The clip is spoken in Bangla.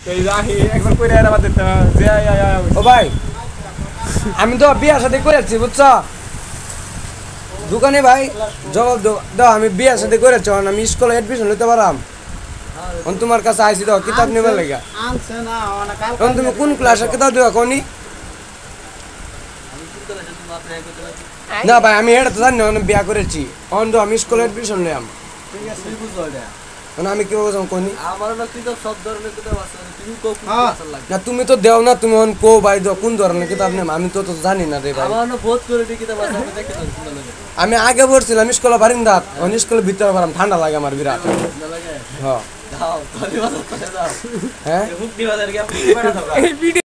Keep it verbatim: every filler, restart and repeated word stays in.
এই রাহি একবার কইরা এরা বাদ দিতে যে ও ভাই আমি তো বিয়ার সাথে করেছি বুঝছো দোকানে ভাই জবাব দাও আমি বিয়ার সাথে করেছি আমি স্কুলে অ্যাডমিশন নিতে পারাম তোমার কাছে আইসি দাও কিতাব নেবার লাগা এখন তুমি কোন ক্লাসের কিতাব দেওয়া কোনি না ভাই আমি এটা তো জানি না বিয়া করেছি অন তো আমি স্কুলে অ্যাডমিশন নিলাম ঠিক আছে তুই বুঝো এটা মানে আমি কি বলছো কোনি আমার না কিতাব সব ধরনের কিতাব আছে তুমি কো কোন ক্লাসের লাগে না তুমি তো দেও না তুমি অন কো ভাই দাও কোন ধরনের কিতাব নেম আমি তো তো জানি না রে ভাই আমার না বহুত করে কিতাব আছে আমি দেখতে পাচ্ছি না লাগে আমি আগে পড়ছিলাম স্কুলে বারিন্দাত অন স্কুলে ভিতরে পারাম ঠান্ডা লাগে আমার বিরাট না লাগে হ্যাঁ দাও তালি বাজার করে দাও হ্যাঁ হুক দিবা দেরকে আপনি পাঠা দাও